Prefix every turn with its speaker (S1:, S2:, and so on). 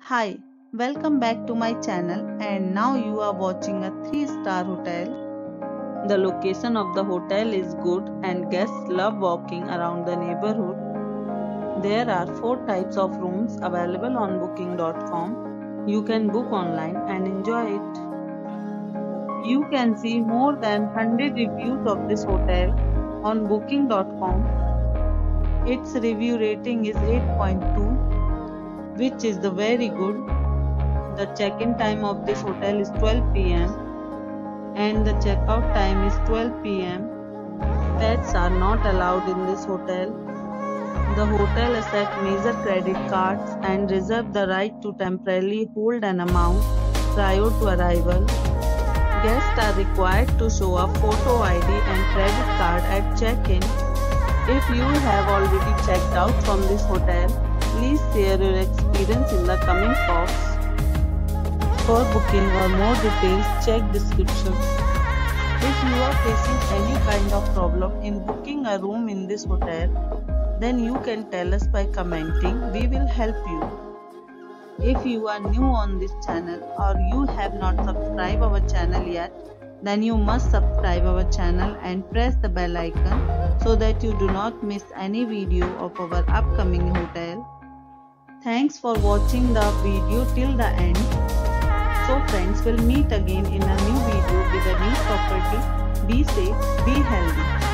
S1: Hi, welcome back to my channel and now you are watching a 3-star hotel. The location of the hotel is good and guests love walking around the neighborhood. There are 4 types of rooms available on booking.com. You can book online and enjoy it. You can see more than 100 reviews of this hotel on booking.com. Its review rating is 8.2, which is the very good. The check-in time of this hotel is 12 p.m. and the checkout time is 12 p.m. Pets are not allowed in this hotel. The hotel accepts major credit cards and reserves the right to temporarily hold an amount prior to arrival. Guests are required to show a photo ID and credit card at check-in. If you have already checked out from this hotel, please share your experience in the comment box. For booking or more details, check description. If you are facing any kind of problem in booking a room in this hotel, then you can tell us by commenting. We will help you. If you are new on this channel or you have not subscribed our channel yet, then you must subscribe our channel and press the bell icon so that you do not miss any video of our upcoming hotel. Thanks for watching the video till the end. So friends, will meet again in a new video with a new property. Be safe, be healthy.